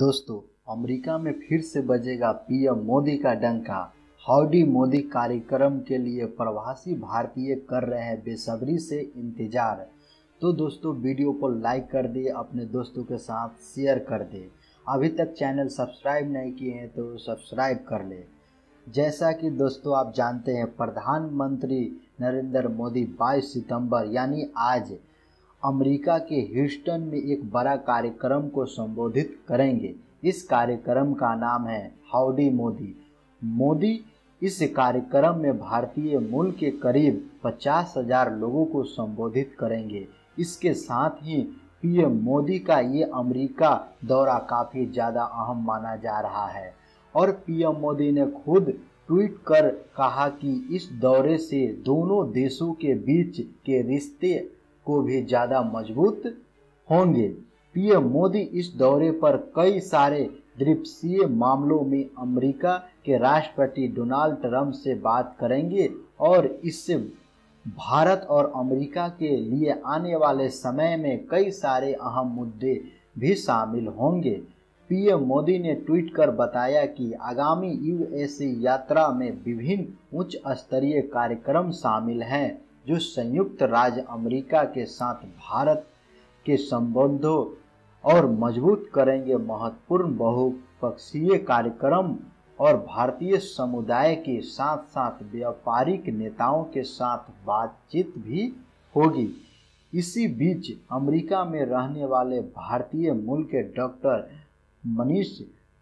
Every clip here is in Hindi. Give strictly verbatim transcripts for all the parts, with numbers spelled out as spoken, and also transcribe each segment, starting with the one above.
दोस्तों, अमेरिका में फिर से बजेगा पीएम मोदी का डंका। हाउडी मोदी कार्यक्रम के लिए प्रवासी भारतीय कर रहे हैं बेसब्री से इंतजार। तो दोस्तों, वीडियो को लाइक कर दे, अपने दोस्तों के साथ शेयर कर दे। अभी तक चैनल सब्सक्राइब नहीं किए हैं तो सब्सक्राइब कर ले। जैसा कि दोस्तों आप जानते हैं, प्रधानमंत्री नरेंद्र मोदी बाईस सितंबर यानी आज अमेरिका के ह्यूस्टन में एक बड़ा कार्यक्रम को संबोधित करेंगे। इस कार्यक्रम का नाम है हाउडी मोदी। मोदी इस कार्यक्रम में भारतीय मूल के करीब पचास हजार लोगों को संबोधित करेंगे। इसके साथ ही पीएम मोदी का ये अमेरिका दौरा काफ़ी ज़्यादा अहम माना जा रहा है और पीएम मोदी ने खुद ट्वीट कर कहा कि इस दौरे से दोनों देशों के बीच के रिश्ते को भी ज़्यादा मजबूत होंगे। पीएम मोदी इस दौरे पर कई सारे द्विपक्षीय मामलों में अमेरिका के राष्ट्रपति डोनाल्ड ट्रंप से बात करेंगे और इससे भारत और अमेरिका के लिए आने वाले समय में कई सारे अहम मुद्दे भी शामिल होंगे। पीएम मोदी ने ट्वीट कर बताया कि आगामी यूएसए यात्रा में विभिन्न उच्च स्तरीय कार्यक्रम शामिल हैं जो संयुक्त राज्य अमेरिका के साथ भारत के संबंधों और मजबूत करेंगे। महत्वपूर्ण बहुपक्षीय कार्यक्रम और भारतीय समुदाय के साथ साथ व्यापारिक नेताओं के साथ बातचीत भी होगी। इसी बीच अमेरिका में रहने वाले भारतीय मूल के डॉक्टर मनीष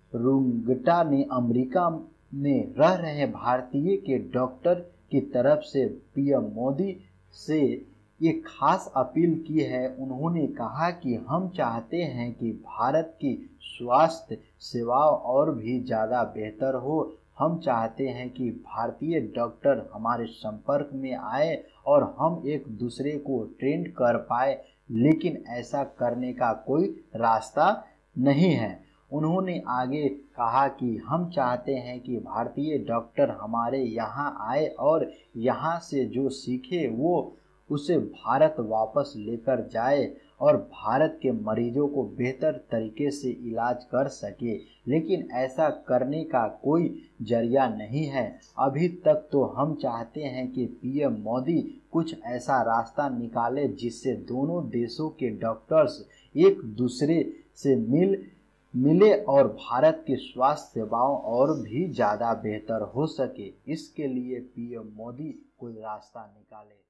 रुंगटा ने अमेरिका में रह रहे भारतीय के डॉक्टर की तरफ से पीएम मोदी से एक खास अपील की है। उन्होंने कहा कि हम चाहते हैं कि भारत की स्वास्थ्य सेवाओं और भी ज़्यादा बेहतर हो। हम चाहते हैं कि भारतीय डॉक्टर हमारे संपर्क में आए और हम एक दूसरे को ट्रेन कर पाए, लेकिन ऐसा करने का कोई रास्ता नहीं है। उन्होंने आगे कहा कि हम चाहते हैं कि भारतीय डॉक्टर हमारे यहाँ आए और यहाँ से जो सीखे वो उसे भारत वापस लेकर जाए और भारत के मरीजों को बेहतर तरीके से इलाज कर सके, लेकिन ऐसा करने का कोई जरिया नहीं है। अभी तक तो हम चाहते हैं कि पीएम मोदी कुछ ऐसा रास्ता निकाले जिससे दोनों देशों के डॉक्टर्स एक दूसरे से मिल मिले और भारत की स्वास्थ्य सेवाओं और भी ज़्यादा बेहतर हो सके। इसके लिए पीएम मोदी कोई रास्ता निकाले।